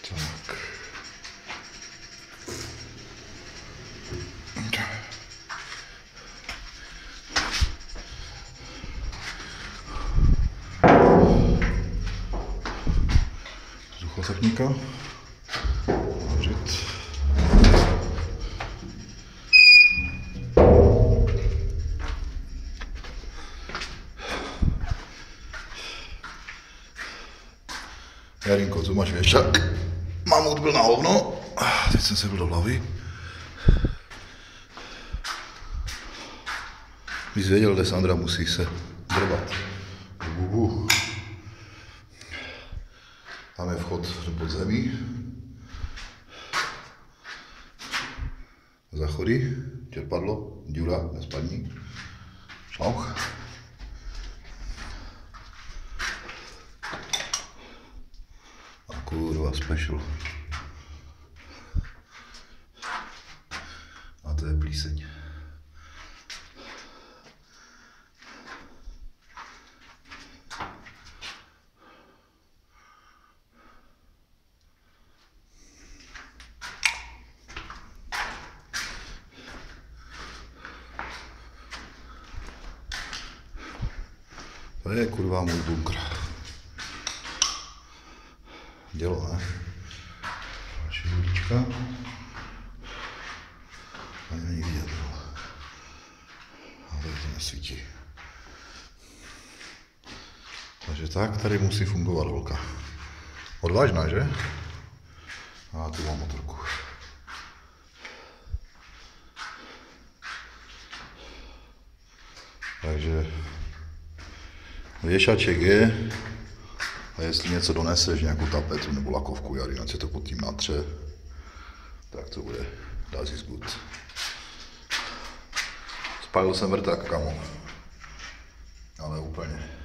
Tak. Vzduchotechnika. Vařit. Jarinko, co máš věšák? Mamut byl na hovno. Teď jsem se byl do hlavy. Když věděl, kde Sandra musí se drbat. Tam je vchod do podzemí. Záchody, čerpadlo, díra, nespadní. Šlauch. A kurva special. A to je plíseň. To je kurva můj bunkr. Dělo, ne? Další ulička. Ani není vidět, ale to nesvítí. Takže tak, tady musí fungovat holka. Odvážná, že? A tu mám motorku. Takže věšaček je, a jestli něco doneseš, nějakou tapetu nebo lakovku, Jari, ať se to pod tím natře, tak to bude das ist gut. Spálil jsem vrták, kamo, ale úplně.